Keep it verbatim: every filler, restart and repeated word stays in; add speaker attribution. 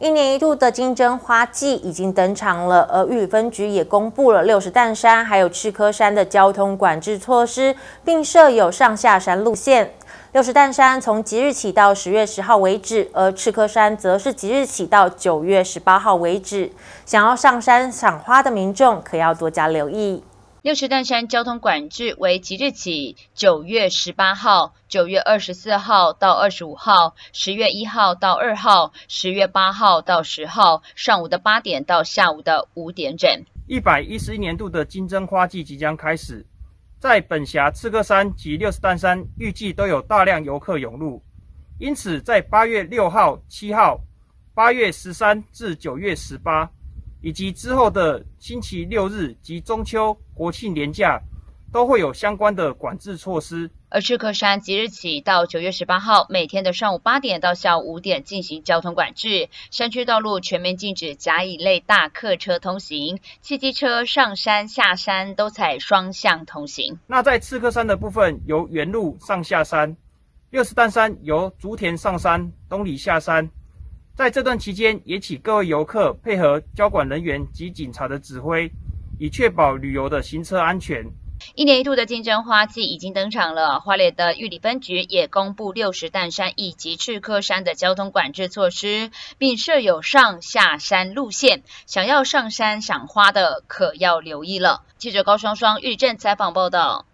Speaker 1: 一年一度的金针花季已经登场了，而玉里分局也公布了六十担山还有赤科山的交通管制措施，并设有上下山路线。六十担山从即日起到十月十号为止，而赤科山则是即日起到九月十八号为止。想要上山赏花的民众可要多加留意。
Speaker 2: 六十担山交通管制为即日起九月十八号、九月二十四号到二十五号、十月一号到二号、十月八号到十号，上午的八点到下午的五点整。
Speaker 3: 一百一十一年度的金针花季即将开始，在本辖赤科山及六十担山预计都有大量游客涌入，因此在八月六号、七号、八月十三至九月十八。以及之后的星期六日及中秋、国庆连假，都会有相关的管制措施。
Speaker 2: 而赤科山即日起到九月十八号，每天的上午八点到下午五点进行交通管制，山区道路全面禁止甲乙类大客车通行，汽机车上山下山都采双向通行。
Speaker 3: 那在赤科山的部分，由原路上下山；六十担山由竹田上山、东里下山。在这段期间，也请各位游客配合交管人员及警察的指挥，以确保旅游的行车安全。
Speaker 2: 一年一度的金针花季已经登场了，花莲的玉里分局也公布六十担山以及赤科山的交通管制措施，并设有上下山路线，想要上山赏花的可要留意了。记者高双双玉镇采访报道。